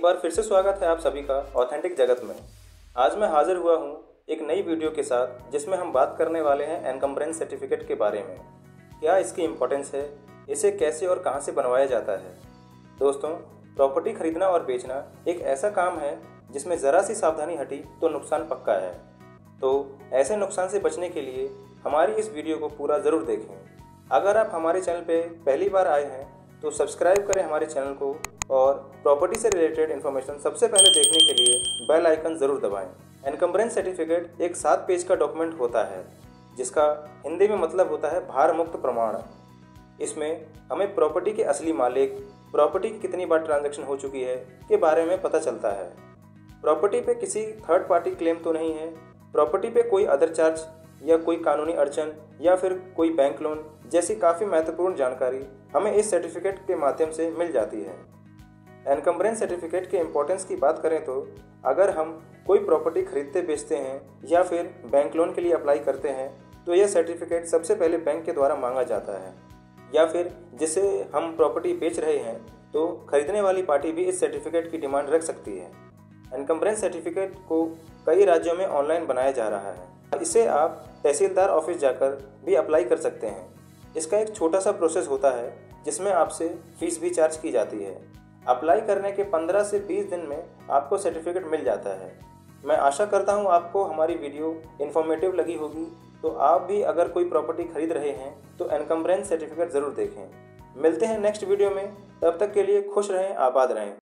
बार फिर से स्वागत है आप सभी का ऑथेंटिक जगत में। आज मैं हाजिर हुआ हूँ एक नई वीडियो के साथ जिसमें हम बात करने वाले हैं एनकम्बरेंस सर्टिफिकेट के बारे में। क्या इसकी इम्पोर्टेंस है, इसे कैसे और कहाँ से बनवाया जाता है। दोस्तों, प्रॉपर्टी खरीदना और बेचना एक ऐसा काम है जिसमें ज़रा सी सावधानी हटी तो नुकसान पक्का है। तो ऐसे नुकसान से बचने के लिए हमारी इस वीडियो को पूरा ज़रूर देखें। अगर आप हमारे चैनल पर पहली बार आए हैं तो सब्सक्राइब करें हमारे चैनल को और प्रॉपर्टी से रिलेटेड इन्फॉर्मेशन सबसे पहले देखने के लिए बेल आइकन ज़रूर दबाएं। एनकम्बरेंस सर्टिफिकेट एक 7 पेज का डॉक्यूमेंट होता है जिसका हिंदी में मतलब होता है भार मुक्त प्रमाण। इसमें हमें प्रॉपर्टी के असली मालिक, प्रॉपर्टी की कितनी बार ट्रांजैक्शन हो चुकी है के बारे में पता चलता है। प्रॉपर्टी पे किसी थर्ड पार्टी क्लेम तो नहीं है, प्रॉपर्टी पे कोई अदर चार्ज या कोई कानूनी अड़चन या फिर कोई बैंक लोन जैसी काफ़ी महत्वपूर्ण जानकारी हमें इस सर्टिफिकेट के माध्यम से मिल जाती है। एनकम्बरेंस सर्टिफिकेट के इम्पोर्टेंस की बात करें तो अगर हम कोई प्रॉपर्टी खरीदते बेचते हैं या फिर बैंक लोन के लिए अप्लाई करते हैं तो यह सर्टिफिकेट सबसे पहले बैंक के द्वारा मांगा जाता है, या फिर जिसे हम प्रॉपर्टी बेच रहे हैं तो खरीदने वाली पार्टी भी इस सर्टिफिकेट की डिमांड रख सकती है। एनकम्बरेंस सर्टिफिकेट को कई राज्यों में ऑनलाइन बनाया जा रहा है। इसे आप तहसीलदार ऑफिस जाकर भी अप्लाई कर सकते हैं। इसका एक छोटा सा प्रोसेस होता है जिसमें आपसे फीस भी चार्ज की जाती है। अप्लाई करने के 15 से 20 दिन में आपको सर्टिफिकेट मिल जाता है। मैं आशा करता हूँ आपको हमारी वीडियो इन्फॉर्मेटिव लगी होगी, तो आप भी अगर कोई प्रॉपर्टी खरीद रहे हैं तो एनकम्बरेंस सर्टिफिकेट ज़रूर देखें। मिलते हैं नेक्स्ट वीडियो में, तब तक के लिए खुश रहें, आबाद रहें।